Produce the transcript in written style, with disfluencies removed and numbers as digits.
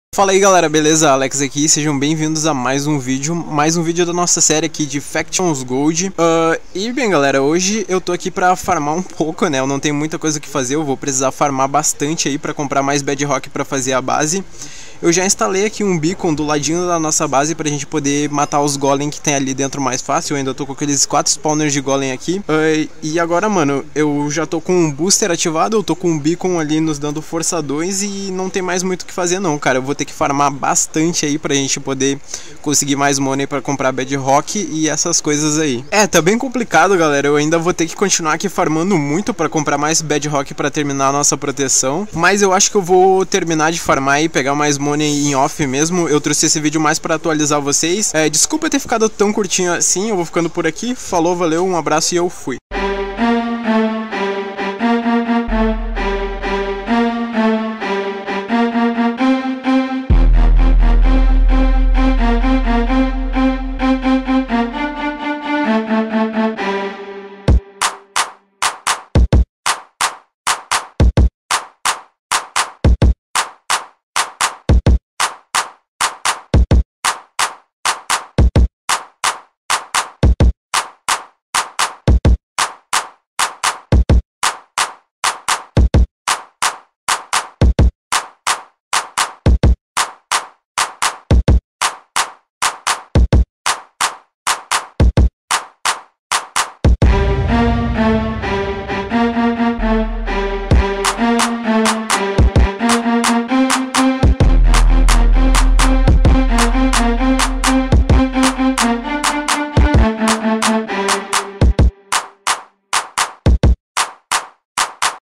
Fala aí galera, beleza? Alex aqui, sejam bem-vindos a mais um vídeo da nossa série aqui de Factions Gold. E bem galera, hoje eu tô aqui pra farmar um pouco, né? Eu não tenho muita coisa que fazer, eu vou precisar farmar bastante aí pra comprar mais Bedrock pra fazer a base. Eu já instalei aqui um beacon do ladinho da nossa base pra gente poder matar os golem que tem ali dentro mais fácil. Eu ainda tô com aqueles 4 spawners de golem aqui. E agora, mano, eu já tô com um booster ativado, eu tô com um beacon ali nos dando força 2 e não tem mais muito o que fazer não, cara. Eu vou ter que farmar bastante aí pra gente poder conseguir mais money pra comprar Bedrock e essas coisas aí. Tá bem complicado, galera. Eu ainda vou ter que continuar aqui farmando muito pra comprar mais Bedrock pra terminar a nossa proteção. Mas eu acho que eu vou terminar de farmar e pegar mais money em off mesmo. Eu trouxe esse vídeo mais pra atualizar vocês. Desculpa ter ficado tão curtinho assim, eu vou ficando por aqui. Falou, valeu, um abraço e eu fui.